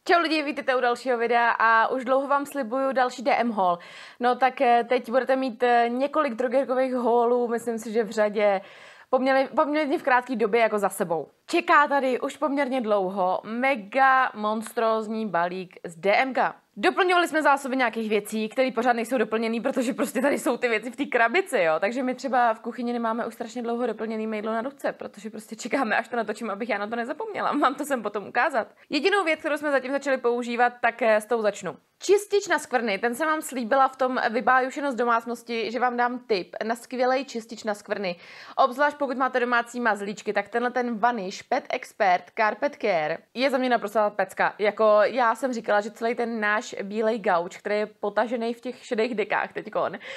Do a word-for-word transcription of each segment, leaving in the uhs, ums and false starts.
Čau lidi, vítejte u dalšího videa a už dlouho vám slibuju další D M haul. No tak teď budete mít několik drogerkových haulů, myslím si, že v řadě, poměrně, poměrně v krátké době jako za sebou. Čeká tady už poměrně dlouho mega monstrózní balík z D M K. Doplňovali jsme zásoby nějakých věcí, které pořád nejsou doplněné, protože prostě tady jsou ty věci v té krabici, jo. Takže my třeba v kuchyni nemáme už strašně dlouho doplněný mydlo na ruce, protože prostě čekáme, až to natočím, abych já na to nezapomněla. Mám to sem potom ukázat. Jedinou věc, kterou jsme zatím začali používat, tak s tou začnu. Čistič na skvrny, ten jsem vám slíbila v tom vybájušenost domácnosti, že vám dám tip na skvělý čistič na skvrny. Obzvlášť pokud máte domácí mazlíčky, tak tenhle ten Vanish Pet Expert Carpet Care je za mě naprosto pecka. Jako já jsem říkala, že celý ten náš bílej gauč, který je potažený v těch šedých dekách teďkon, uh,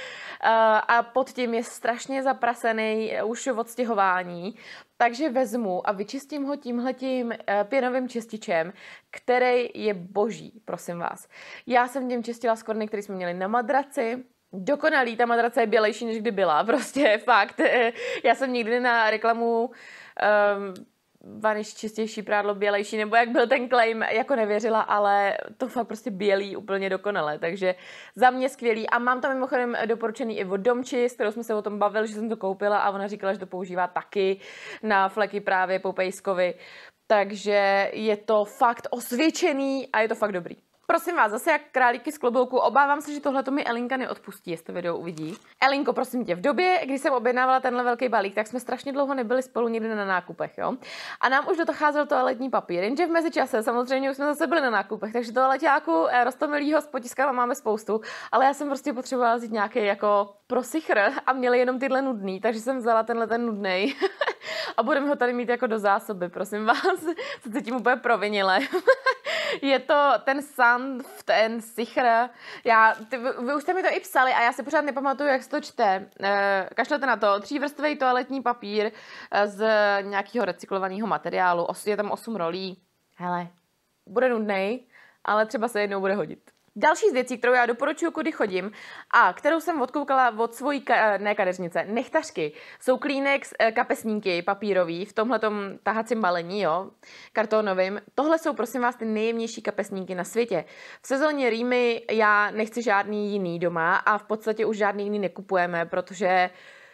a pod tím je strašně zaprasený už od stěhování. Takže vezmu a vyčistím ho tímhletím pěnovým čističem, který je boží, prosím vás. Já jsem tím čistila skvrny, které jsme měli na madraci. Dokonalý, ta madrace je bělejší, než kdy byla, prostě fakt. Já jsem nikdy na reklamu um, Vanish čistější prádlo, bělejší, nebo jak byl ten claim, jako nevěřila, ale to fakt prostě bělý úplně dokonale, takže za mě skvělý. A mám tam mimochodem doporučený i od Domči, s kterou jsme se o tom bavili, že jsem to koupila a ona říkala, že to používá taky na fleky právě po pejskovi, takže je to fakt osvědčený a je to fakt dobrý. Prosím vás, zase jak králíky z klobouku, obávám se, že tohle to mi Elinka neodpustí, jestli to video uvidí. Elinko, prosím tě, v době, kdy jsem objednávala tenhle velký balík, tak jsme strašně dlouho nebyli spolu nikdy na nákupech, jo. A nám už docházel toaletní papír, jenže v mezičase samozřejmě už jsme zase byli na nákupech, takže toaleťáku roztomilýho s potiskama máme spoustu, ale já jsem prostě potřebovala vzít nějaký jako prosichr a měli jenom tyhle nudný, takže jsem vzala tenhle ten nudnej a budeme ho tady mít jako do zásoby, prosím vás, se cítím úplně provinile. Je to ten Sanft and Sicher. Já, ty, vy už jste mi to i psali a já si pořád nepamatuju, jak se to čte. E, kašlete na to. Třívrstvý toaletní papír z nějakého recyklovaného materiálu. Os, je tam osm rolí. Hele, bude nudnej, ale třeba se jednou bude hodit. Další z věcí, kterou já doporučuji, kudy chodím a kterou jsem odkoukala od svojí, ka- ne kadeřnice, nechtařky, jsou Kleenex kapesníky papírový v tomhletom tahacím balení, jo, kartonovým. Tohle jsou, prosím vás, ty nejjemnější kapesníky na světě. V sezóně rýmy já nechci žádný jiný doma a v podstatě už žádný jiný nekupujeme, protože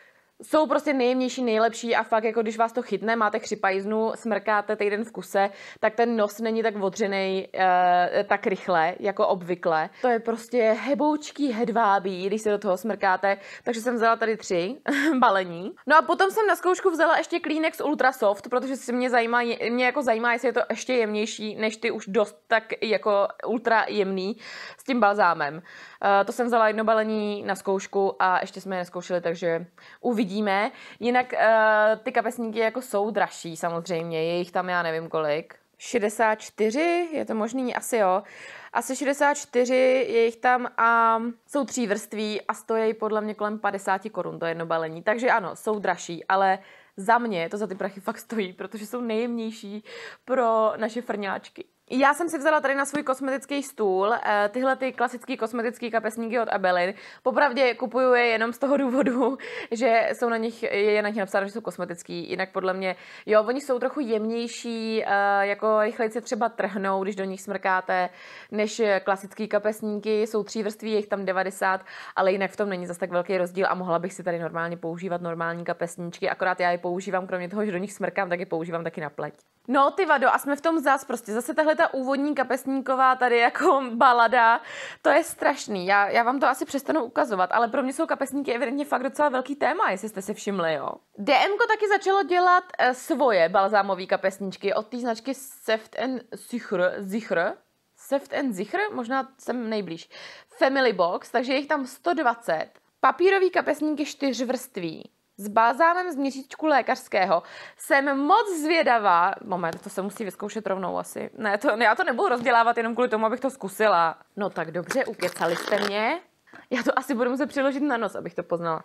jsou prostě nejjemnější, nejlepší a fakt jako když vás to chytne, máte chřipajznu, smrkáte týden v kuse, tak ten nos není tak odřenej e, tak rychle, jako obvykle. To je prostě heboučký hedvábí, když se do toho smrkáte, takže jsem vzala tady tři balení. No a potom jsem na zkoušku vzala ještě Kleenex Ultra Soft, protože se mě zajímá, mě jako zajímá, jestli je to ještě jemnější, než ty už dost tak jako ultra jemný s tím balzámem. E, to jsem vzala jedno balení na zkoušku a ještě jsme je neskoušeli, takže uvidíme. Vidíme. Jinak uh, ty kapesníky jako jsou dražší samozřejmě, je jich tam já nevím kolik. šedesát čtyři, je to možný? Asi jo. Asi šedesát čtyři je jich tam a jsou tří vrství a stojí podle mě kolem padesát korun to jedno balení. Takže ano, jsou dražší, ale za mě to za ty prachy fakt stojí, protože jsou nejjemnější pro naše frňáčky. Já jsem si vzala tady na svůj kosmetický stůl tyhle ty klasické kosmetické kapesníky od Abelin. Popravdě kupuju je jenom z toho důvodu, že jsou na nich, je na nich napsáno, že jsou kosmetický. Jinak podle mě, jo, oni jsou trochu jemnější, jako rychleji se třeba trhnou, když do nich smrkáte, než klasické kapesníky. Jsou tří vrství, je jich tam devadesát, ale jinak v tom není zas tak velký rozdíl a mohla bych si tady normálně používat normální kapesníčky, akorát já je používám, kromě toho, že do nich smrkám, tak je používám taky na pleť. No ty vado, a jsme v tom zas prostě zase tahle ta úvodní kapesníková tady jako balada, to je strašný. Já, já vám to asi přestanu ukazovat, ale pro mě jsou kapesníky evidentně fakt docela velký téma, jestli jste si všimli, jo. DMko taky začalo dělat e, svoje balzámové kapesníčky od té značky Saft and Sicher, Sicher, Saft and Sicher, možná jsem nejblíž, Family Box, takže je jich tam sto dvacet. Papírový kapesníky čtyřvrství. S balzámem z měsíčku lékařského. Jsem moc zvědavá. Moment, to se musí vyzkoušet rovnou asi. Ne, to, já to nebudu rozdělávat jenom kvůli tomu, abych to zkusila. No tak dobře, ukecali jste mě. Já to asi budu muset přiložit na nos, abych to poznala.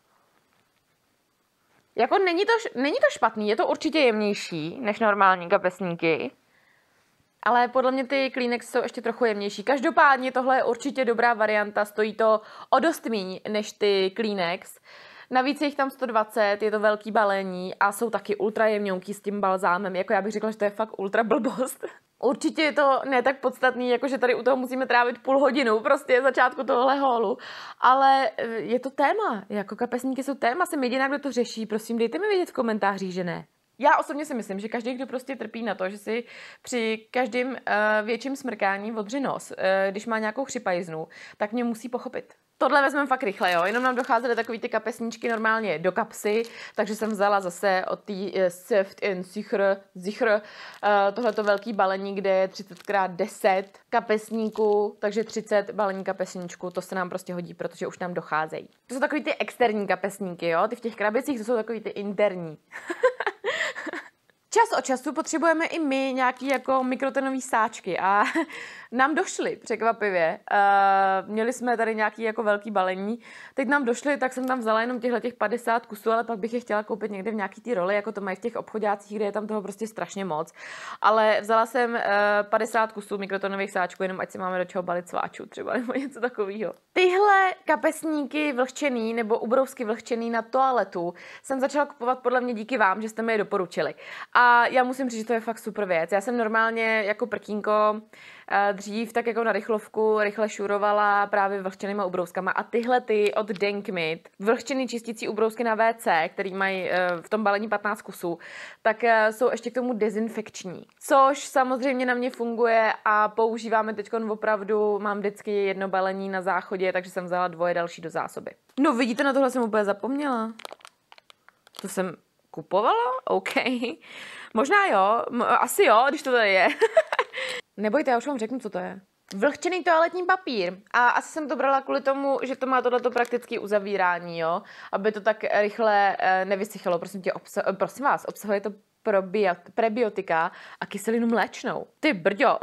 Jako není to, není to špatný, je to určitě jemnější než normální kapesníky. Ale podle mě ty Kleenex jsou ještě trochu jemnější. Každopádně tohle je určitě dobrá varianta, stojí to o dost míň než ty Kleenex. Navíc je jich tam sto dvacet, je to velký balení a jsou taky ultra jemňouký s tím balzámem. Jako já bych řekla, že to je fakt ultra blbost. Určitě je to ne tak podstatný, jako že tady u toho musíme trávit půl hodinu, prostě začátku tohohle holu, ale je to téma, jako kapesníky jsou téma, jsem jediná, kdo to řeší, prosím dejte mi vědět v komentářích, že ne. Já osobně si myslím, že každý, kdo prostě trpí na to, že si při každém uh, větším smrkání odře nos, uh, když má nějakou chřipajznu, tak mě musí pochopit. Tohle vezmeme fakt rychle, jo. Jenom nám docházely takový ty kapesníčky normálně do kapsy, takže jsem vzala zase od té uh, Saft and Sicher, Sicher uh, tohleto velký balení, kde je třicet krát deset kapesníků, takže třicet balení kapesníčků, to se nám prostě hodí, protože už nám docházejí. To jsou takový ty externí kapesníky, jo. Ty v těch krabicích, to jsou takový ty interní. Čas od času potřebujeme i my nějaký jako mikrotenový sáčky a nám došly překvapivě. Uh, měli jsme tady nějaký jako velký balení, teď nám došly, tak jsem tam vzala jenom těchto těch padesát kusů, ale pak bych je chtěla koupit někde v nějaký ty roli, jako to mají v těch obchodácích, kde je tam toho prostě strašně moc. Ale vzala jsem uh, padesát kusů mikrotonových sáčků, jenom ať si máme do čeho balit sváčů třeba nebo něco takového. Tyhle kapesníky vlhčený nebo ubrousky vlhčený na toaletu jsem začala kupovat podle mě díky vám, že jste mi je doporučili. A já musím říct, že to je fakt super věc. Já jsem normálně jako prkínko dřív tak jako na rychlovku rychle šurovala právě vlhčenýma ubrouskama a tyhle ty od Denkmit, vlhčený čistící ubrousky na vé cé, který mají v tom balení patnáct kusů, tak jsou ještě k tomu dezinfekční. Což samozřejmě na mě funguje a používáme teď opravdu, mám vždycky jedno balení na záchodě, takže jsem vzala dvoje další do zásoby. No vidíte, na tohle jsem úplně zapomněla. To jsem kupovala? OK. Možná jo, asi jo, když to tady je. Nebojte, já už vám řeknu, co to je. Vlhčený toaletní papír. A asi jsem to brala kvůli tomu, že to má tohleto praktické uzavírání, jo? Aby to tak rychle nevysychalo. Prosím tě, obsa- prosím vás, obsahuje to probiot- prebiotika a kyselinu mléčnou. Ty brďo.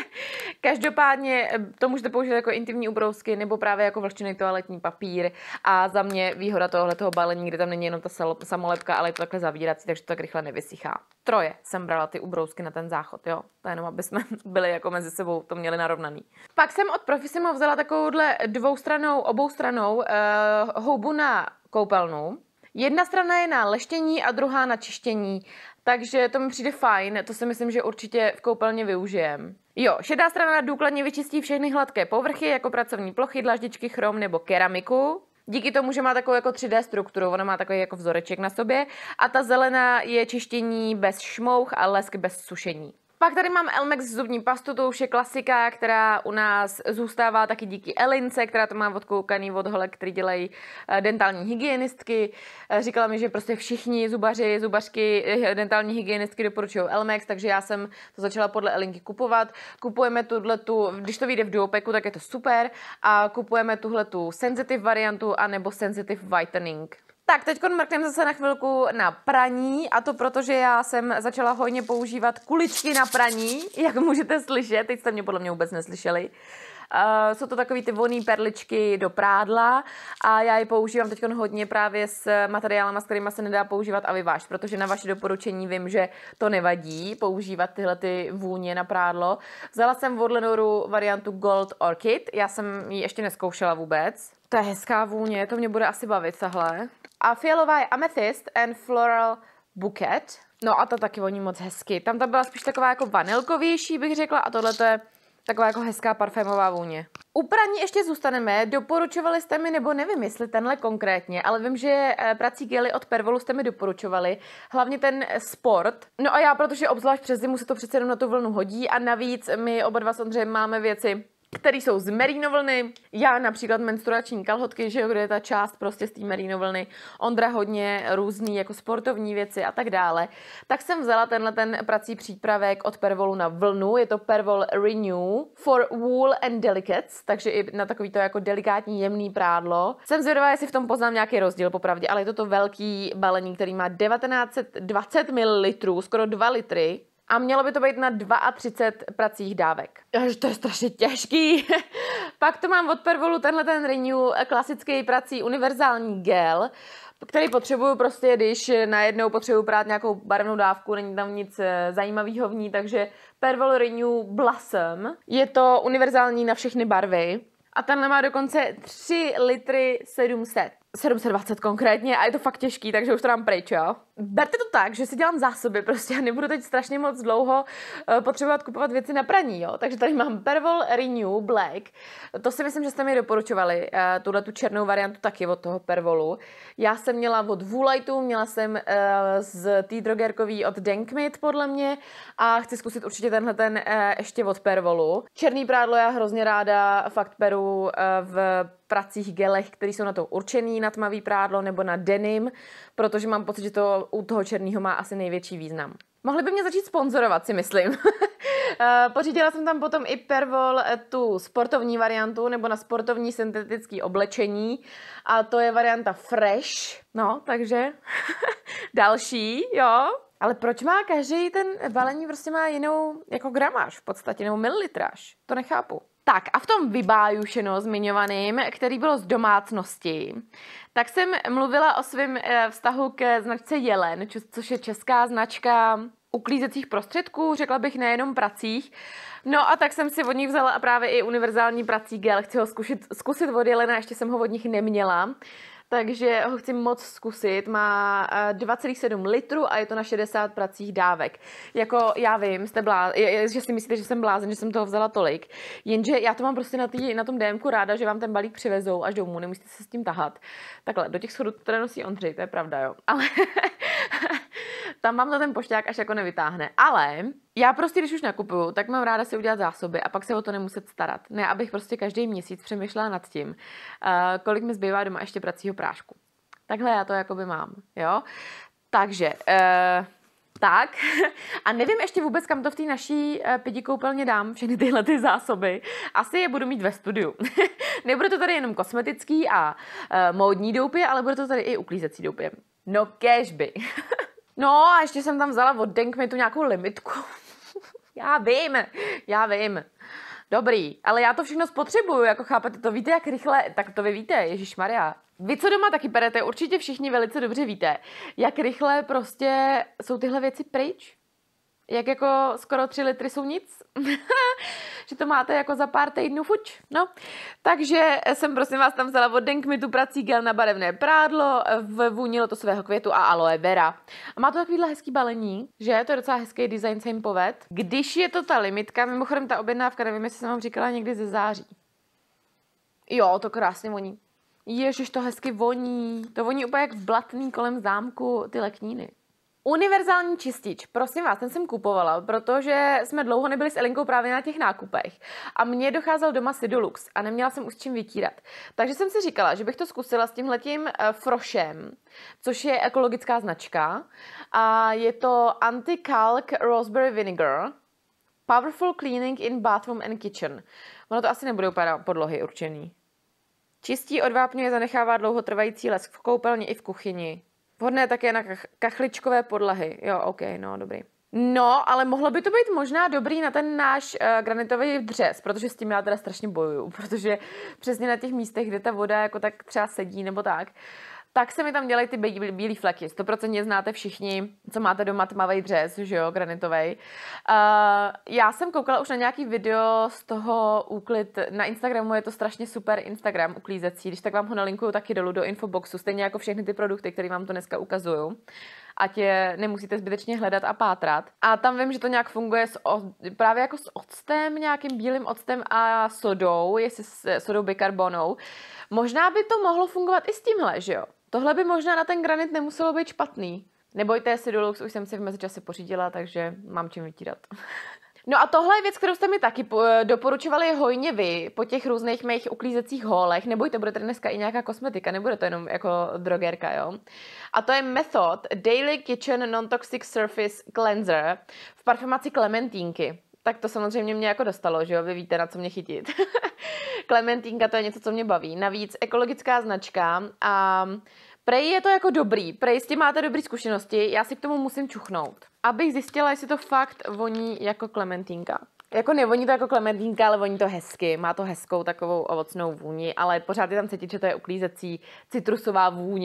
Každopádně to můžete použít jako intimní ubrousky nebo právě jako vlhčený toaletní papír a za mě výhoda tohletoho balení, kde tam není jenom ta samolepka, ale je to takhle zavírací, takže to tak rychle nevysychá. Troje jsem brala ty ubrousky na ten záchod, jo. To jenom, aby jsme byli jako mezi sebou, to měli narovnaný. Pak jsem od Profissimo vzala takovouhle dvoustranou, oboustranou uh, houbu na koupelnu. Jedna strana je na leštění a druhá na čištění, takže to mi přijde fajn, to si myslím, že určitě v koupelně využijem. Jo, šedá strana důkladně vyčistí všechny hladké povrchy, jako pracovní plochy, dlaždičky, chrom nebo keramiku. Díky tomu, že má takovou jako tři dé strukturu, ona má takový jako vzoreček na sobě. A ta zelená je čištění bez šmouch a lesk bez sušení. Pak tady mám Elmex zubní pastu, to už je klasika, která u nás zůstává taky díky Elince, která to má odkoukaný od holek, který dělají dentální hygienistka. Říkala mi, že prostě všichni zubaři, zubařky, dentální hygienistky doporučují Elmex, takže já jsem to začala podle Elinky kupovat. Kupujeme tuhletu, když to vyjde v duopeku, tak je to super. A kupujeme tuhletu sensitive variantu anebo sensitive whitening. Tak, teď mrkneme zase na chvilku na praní a to proto, že já jsem začala hojně používat kuličky na praní, jak můžete slyšet, teď jste mě podle mě vůbec neslyšeli. Uh, jsou to takový ty vonný perličky do prádla a já je používám teď hodně právě s materiálama, s kterými se nedá používat aviváž, protože na vaše doporučení vím, že to nevadí používat tyhle ty vůně na prádlo. Vzala jsem od Lenoru variantu Gold Orchid, já jsem ji ještě neskoušela vůbec. To je hezká vůně, to mě bude asi bavit tahle. A fialová je Amethyst and Floral Bouquet. No a ta taky voní moc hezky. Tam ta byla spíš taková jako vanilkovější, bych řekla, a tohle to je taková jako hezká parfémová vůně. U praní ještě zůstaneme. Doporučovali jste mi, nebo nevím, jestli tenhle konkrétně, ale vím, že prací gely od Pervolu jste mi doporučovali. Hlavně ten Sport. No a já, protože obzvlášť přes zimu se to přece jenom na tu vlnu hodí a navíc my oba dva samozřejmě máme věci, které jsou z merinovlny. Já například menstruační kalhotky, že jo, kde je ta část prostě z té merinovlny. Ondra hodně různý jako sportovní věci a tak dále. Tak jsem vzala tenhle ten prací přípravek od Pervolu na vlnu. Je to Pervol Renew for Wool and Delicates, takže i na takový to jako delikátní jemný prádlo. Jsem zvědavá, jestli v tom poznám nějaký rozdíl popravdě, ale je to to velký balení, který má devatenáct set dvacet mililitrů, skoro dva litry. A mělo by to být na třicet dva pracích dávek. To je strašně těžký. Pak to mám od Pervolu tenhle ten Renew klasický prací univerzální gel, který potřebuju prostě, když najednou potřebuju prát nějakou barevnou dávku, není tam nic zajímavého v ní, takže Pervol Renew Blossom. Je to univerzální na všechny barvy. A tenhle má dokonce tři litry sedm set. sedm set dvacet konkrétně a je to fakt těžký, takže už to dám pryč, jo. Berte to tak, že si dělám zásoby prostě a nebudu teď strašně moc dlouho uh, potřebovat kupovat věci na praní, jo. Takže tady mám Perwoll Renew Black. To si myslím, že jste mi doporučovali, uh, tuhle tu černou variantu taky od toho Perwollu. Já jsem měla od Woolightu, měla jsem uh, z té drogerkový od Denkmit podle mě a chci zkusit určitě tenhle ten uh, ještě od Perwollu. Černý prádlo já hrozně ráda fakt peru uh, v pracích gelech, které jsou na to určený, na tmavý prádlo nebo na denim, protože mám pocit, že to u toho černého má asi největší význam. Mohli by mě začít sponzorovat, si myslím. Pořídila jsem tam potom i Perwoll tu sportovní variantu, nebo na sportovní syntetické oblečení. A to je varianta Fresh. No, takže další, jo. Ale proč má každý ten balení prostě má jinou jako gramáž v podstatě, nebo mililitráž? To nechápu. Tak a v tom vybájušeno zmiňovaným, který bylo z domácnosti, tak jsem mluvila o svém vztahu ke značce Jelen, což je česká značka uklízecích prostředků, řekla bych nejenom pracích. No a tak jsem si od nich vzala právě i univerzální prací gel, chci ho zkusit, zkusit od Jelena, ještě jsem ho od nich neměla. Takže ho chci moc zkusit, má dva celá sedm litru a je to na šedesát pracích dávek. Jako já vím, jste blá... že si myslíte, že jsem blázen, že jsem toho vzala tolik, jenže já to mám prostě na, tý, na tom DMku ráda, že vám ten balík přivezou až domů, nemusíte se s tím tahat. Takhle, do těch schodů to teda nosí Ondřej, to je pravda, jo. Ale tam mám to ten pošťák až jako nevytáhne. Ale já prostě, když už nakupuju, tak mám ráda si udělat zásoby a pak se o to nemuset starat. Ne, abych prostě každý měsíc přemýšlela nad tím, uh, kolik mi zbývá doma ještě pracího prášku. Takhle já to jakoby mám, jo. Takže, uh, tak. A nevím ještě vůbec, kam to v té naší uh, pidi koupelně dám, všechny tyhle ty zásoby. Asi je budu mít ve studiu. Nebude to tady jenom kosmetický a uh, módní doupě, ale bude to tady i uklízecí doupě. No kéžby. No a ještě jsem tam vzala od Denkmitu nějakou limitku. Já vím, já vím. Dobrý, ale já to všechno spotřebuju, jako chápete, to víte, jak rychle, tak to vy víte, ježišmarja. Vy, co doma taky perete, určitě všichni velice dobře víte, jak rychle prostě jsou tyhle věci pryč. Jak jako skoro tři litry jsou nic. Že to máte jako za pár týdnů fuč. No, takže jsem prosím vás tam vzala od Denkmitu prací gel na barevné prádlo v vůni lotosového květu a aloe vera. A má to takovýhle hezký balení, že to je docela hezký design, se jim poved. Když je to ta limitka, mimochodem ta objednávka, nevím, jestli jsem vám říkala někdy ze září. Jo, to krásně voní. Ježiš, to hezky voní. To voní úplně jak v blatný kolem zámku ty lekníny. Univerzální čistič, prosím vás, ten jsem kupovala, protože jsme dlouho nebyli s Elinkou právě na těch nákupech a mně docházel doma Sidolux a neměla jsem už s čím vytírat. Takže jsem si říkala, že bych to zkusila s tímhletím uh, Froshem, což je ekologická značka a je to Anti-Calc Raspberry Vinegar, Powerful Cleaning in Bathroom and Kitchen. Ono to asi nebude úplně na podlohy určený. Čistí, odvápňuje, zanechává dlouhotrvající lesk v koupelně i v kuchyni. Vhodné také na kach- kachličkové podlahy. Jo, ok, no, dobrý. No, ale mohlo by to být možná dobrý na ten náš uh, granitový dřez, protože s tím já teda strašně bojuju, protože přesně na těch místech, kde ta voda jako tak třeba sedí nebo tak, tak se mi tam dělají ty bílý, bílý fleky. sto procent znáte všichni, co máte doma tmavý dřez, že jo, granitovej. Uh, já jsem koukala už na nějaký video z toho úklid. Na Instagramu je to strašně super Instagram uklízecí, když tak vám ho nalinkuju taky dolů do infoboxu, stejně jako všechny ty produkty, které vám to dneska ukazuju. Ať je nemusíte zbytečně hledat a pátrat. A tam vím, že to nějak funguje s o, právě jako s octem, nějakým bílým octem a sodou, jestli s sodou bikarbonou. Možná by to mohlo fungovat i s tímhle, že jo? Tohle by možná na ten granit nemuselo být špatný. Nebojte, Sidolux už jsem si v mezičase pořídila, takže mám čím vytírat. No a tohle je věc, kterou jste mi taky doporučovali hojně vy po těch různých mých uklízecích hólech. Nebojte, bude tady dneska i nějaká kosmetika, nebude to jenom jako drogerka, jo. A to je Method Daily Kitchen Non-Toxic Surface Cleanser v parfumaci klementínky. Tak to samozřejmě mě jako dostalo, že jo, vy víte, na co mě chytit. Klementínka, to je něco, co mě baví. Navíc ekologická značka a prej je to jako dobrý, prej s tím máte dobrý zkušenosti, já si k tomu musím čuchnout, abych zjistila, jestli to fakt voní jako klementínka. Jako nevoní to jako klementínka, ale voní to hezky, má to hezkou takovou ovocnou vůni, ale pořád je tam cítit, že to je uklízecí citrusová vůně.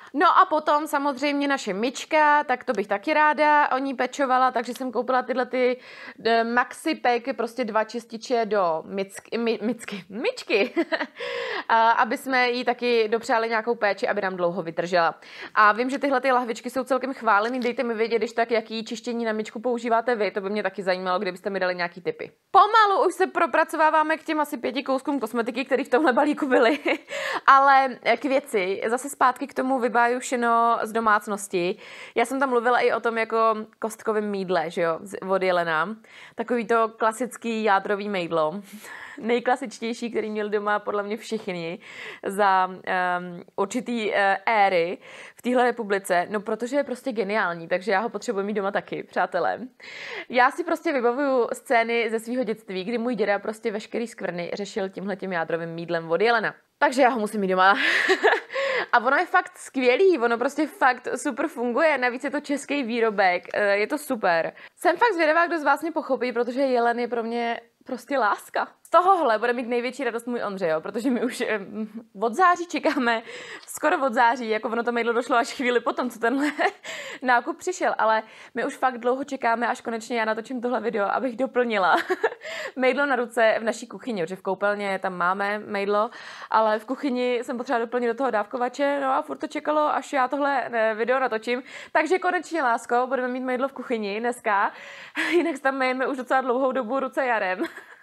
No a potom samozřejmě naše myčka, tak to bych taky ráda o ní pečovala, takže jsem koupila tyhle ty maxi pack, prostě dva čističe do mycky, my, mycky, myčky, a aby jsme jí taky dopřáli nějakou péči, aby nám dlouho vydržela. A vím, že tyhle ty lahvičky jsou celkem chválený, dejte mi vědět, když tak, jaký čištění na myčku používáte vy, to by mě taky zajímalo, kdybyste mi dali nějaký tipy. Pomalu už se propracováváme k těm asi pěti kouskům kosmetiky, které v tomhle balíku byly, ale k věci, zase zpátky k tomu vybájušeno z domácnosti. Já jsem tam mluvila i o tom jako kostkovém mýdle, že jo, od Jelena. Takový to klasický jádrový mýdlo. Nejklasičtější, který měl doma podle mě všichni za um, určitý uh, éry v téhle republice, no protože je prostě geniální, takže já ho potřebuji mít doma taky, přátelé. Já si prostě vybavuju scény ze svého dětství, kdy můj děda prostě veškerý skvrny řešil tímhletím jádrovým mýdlem od Jelena. Takže já ho musím mít doma. A ono je fakt skvělý, ono prostě fakt super funguje, navíc je to český výrobek, je to super. Jsem fakt zvědavá, kdo z vás mě pochopí, protože Jelen je pro mě prostě láska. Z tohohle bude mít největší radost můj Ondřej, jo, protože my už eh, od září čekáme, skoro od září, jako ono to mýdlo došlo až chvíli potom, co tenhle nákup přišel, ale my už fakt dlouho čekáme, až konečně já natočím tohle video, abych doplnila mýdlo na ruce v naší kuchyni, protože v koupelně tam máme mýdlo, ale v kuchyni jsem potřeba doplnit do toho dávkovače, no a furt to čekalo, až já tohle video natočím, takže konečně, lásko, budeme mít mýdlo v kuchyni dneska, jinak tam myjeme už docela dlouhou dobu ruce jarem.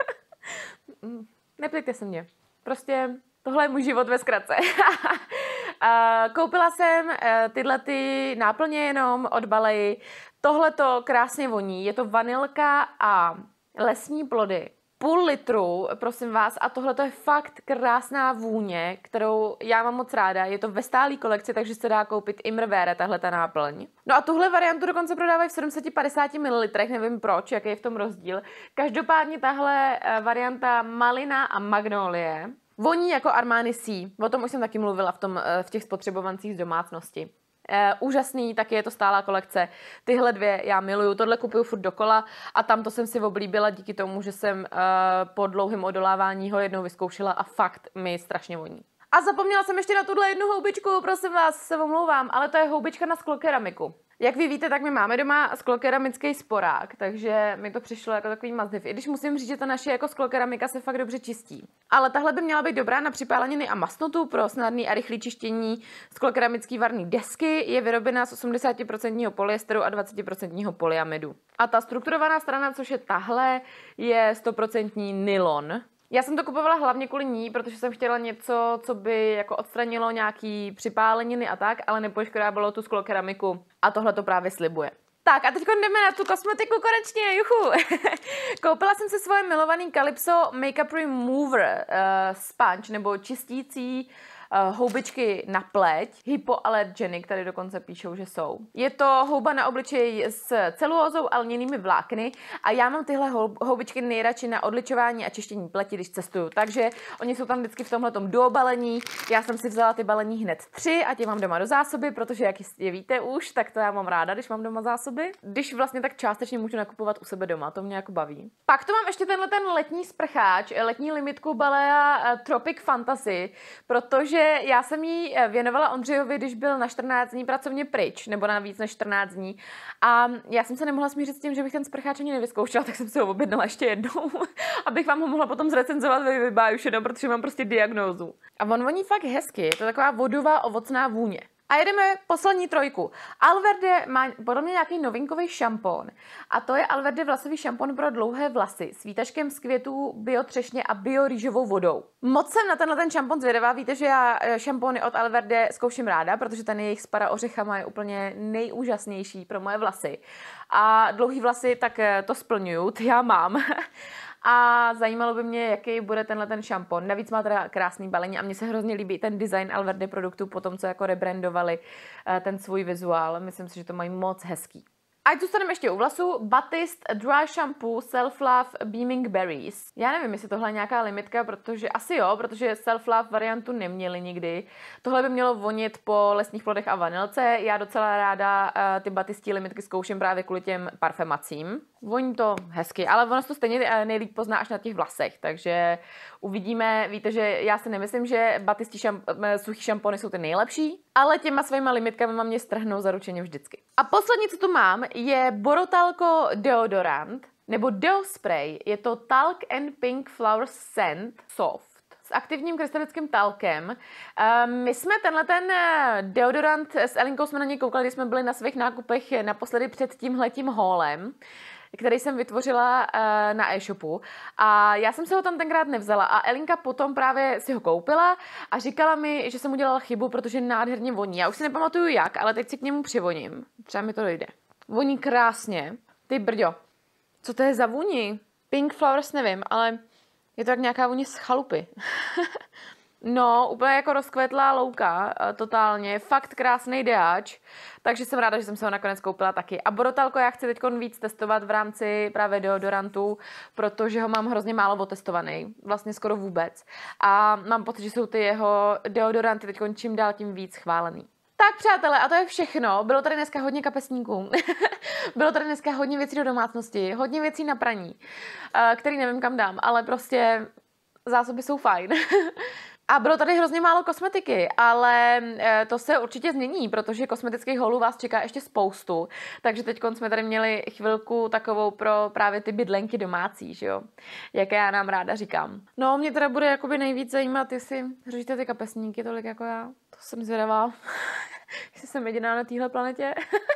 Neplejte se mě. Prostě tohle je můj život ve zkratce. Koupila jsem tyhle ty náplně jenom od Balei. Tohle to krásně voní. Je to vanilka a lesní plody. Půl litru, prosím vás, a tohle to je fakt krásná vůně, kterou já mám moc ráda. Je to ve stálé kolekci, takže se dá koupit Imrvére, tahle ta náplň. No a tuhle variantu dokonce prodávají v sedm set padesát mililitrech, nevím proč, jaký je v tom rozdíl. Každopádně tahle varianta malina a magnolie voní jako Armani Sea. O tom už jsem taky mluvila v, tom, v těch spotřebovancích z domácnosti. Uh, úžasný, taky je to stálá kolekce. Tyhle dvě já miluju, tohle kupuju furt dokola a tam to jsem si oblíbila díky tomu, že jsem uh, po dlouhém odolávání ho jednou vyzkoušela a fakt mi strašně voní. A zapomněla jsem ještě na tuhle jednu houbičku, prosím vás, se omlouvám, ale to je houbička na sklokeramiku. Jak vy víte, tak my máme doma sklokeramický sporák, takže mi to přišlo jako takový mazdiv. I když musím říct, že ta naše jako sklokeramika se fakt dobře čistí. Ale tahle by měla být dobrá na připáleniny a masnotu pro snadný a rychlý čištění sklokeramický varný desky. Je vyrobena z osmdesát procent polyesteru a dvacet procent polyamidu. A ta strukturovaná strana, což je tahle, je sto procent nylon. Já jsem to kupovala hlavně kvůli ní, protože jsem chtěla něco, co by jako odstranilo nějaký připáleniny a tak, ale nepoškodávalo tu sklokeramiku a tohle to právě slibuje. Tak a teď jdeme na tu kosmetiku konečně, juchu. Koupila jsem si svoje milovaný Calypso Makeup Remover uh, sponge, nebo čistící uh, houbičky na pleť. Hypoallergenic, tady dokonce píšou, že jsou. Je to houba na obličej s celulózou a lněnými vlákny a já mám tyhle houbičky nejradši na odličování a čištění pleti, když cestuju. Takže oni jsou tam vždycky v tomhletom duo balení. Já jsem si vzala ty balení hned tři a tě mám doma do zásoby, protože jak je víte už, tak to já mám ráda, když mám doma zásoby. Když vlastně tak částečně můžu nakupovat u sebe doma, to mě jako baví. Pak tu mám ještě tenhle ten letní sprcháč, letní limitku Balea Tropic Fantasy, protože já jsem jí věnovala Ondřejovi, když byl na čtrnáct dní pracovně pryč, nebo na víc než čtrnáct dní. A já jsem se nemohla smířit s tím, že bych ten sprcháč ani nevyzkoušela, tak jsem si ho objednala ještě jednou, abych vám ho mohla potom zrecenzovat ve vybájušeno, protože mám prostě diagnózu. A on voní fakt hezky, je to taková vodová ovocná vůně. A jedeme poslední trojku. Alverde má podle mě nějaký novinkový šampon. A to je Alverde vlasový šampon pro dlouhé vlasy s výtažkem z květů biotřešně a biorýžovou vodou. Moc jsem na tenhle ten šampon zvědavá. Víte, že já šampony od Alverde zkouším ráda, protože ten jejich s para ořechama je úplně nejúžasnější pro moje vlasy. A dlouhý vlasy, tak to splňuju, ty já mám. A zajímalo by mě, jaký bude tenhle ten šampon. Navíc má teda krásný balení a mně se hrozně líbí ten design Alverde produktů po tom, co jako rebrandovali ten svůj vizuál. Myslím si, že to mají moc hezký. Ať zůstaneme ještě u vlasu, Batiste Dry Shampoo Self Love Beaming Berries. Já nevím, jestli tohle je nějaká limitka, protože asi jo, protože Self Love variantu neměli nikdy. Tohle by mělo vonit po lesních plodech a vanilce. Já docela ráda uh, ty Batistí limitky zkouším právě kvůli těm parfemacím. Voní to hezky, ale ono se to stejně nejlíp pozná až na těch vlasech, takže uvidíme. Víte, že já si nemyslím, že Batistí šamp- suchý šampony jsou ty nejlepší, ale těma svýma limitkami mám mě strhnou zaručeně vždycky. A poslední, co tu mám, je Borotalco deodorant, nebo Deo Spray. Je to Talc and Pink Flower Scent Soft s aktivním krystalickým talkem. My jsme tenhle ten deodorant s Elinkou jsme na něj koukali, když jsme byli na svých nákupech naposledy před tímhletím haulem, který jsem vytvořila na e-shopu. A já jsem si ho tam tenkrát nevzala a Elinka potom právě si ho koupila a říkala mi, že jsem udělala chybu, protože nádherně voní. Já už si nepamatuju jak, ale teď si k němu přivoním. Třeba mi to dojde. Voní krásně. Ty brďo. Co to je za vůni? Pink Flowers nevím, ale je to jak nějaká vůně z chalupy. No, úplně jako rozkvetlá louka, totálně, fakt krásný deáč, takže jsem ráda, že jsem se ho nakonec koupila taky. A Borotalco já chci teď víc testovat v rámci právě deodorantu, protože ho mám hrozně málo otestovaný, vlastně skoro vůbec. A mám pocit, že jsou ty jeho deodoranty teď čím dál tím víc chválený. Tak přátelé, a to je všechno. Bylo tady dneska hodně kapesníků. Bylo tady dneska hodně věcí do domácnosti, hodně věcí na praní, který nevím kam dám, ale prostě zásoby jsou fajn. A bylo tady hrozně málo kosmetiky, ale to se určitě změní, protože kosmetických haulů vás čeká ještě spoustu. Takže teď jsme tady měli chvilku takovou pro právě ty bydlenky domácí, že jo? Jaké já nám ráda říkám. No, mě teda bude jakoby nejvíc zajímat, jestli řešíte ty kapesníky tolik jako já. To jsem zvědavá. Jestli jsem jediná na téhle planetě.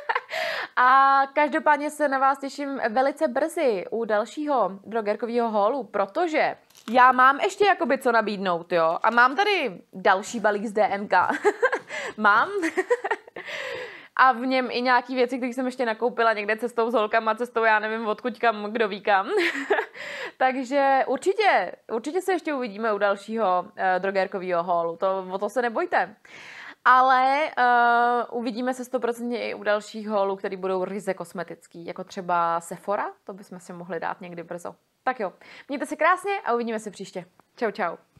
A každopádně se na vás těším velice brzy u dalšího drogerkového haulu, protože já mám ještě jakoby co nabídnout, jo. A mám tady další balík z D M K. Mám. A v něm i nějaký věci, které jsem ještě nakoupila někde cestou s holkama, cestou já nevím odkud kam, kdo ví kam. Takže určitě, určitě se ještě uvidíme u dalšího uh, drogerkového haulu, to, o to se nebojte. Ale uh, uvidíme se sto procent i u dalších haulů, které budou ryze kosmetický, jako třeba Sephora, to bychom si mohli dát někdy brzo. Tak jo, mějte se krásně a uvidíme se příště. Čau, čau.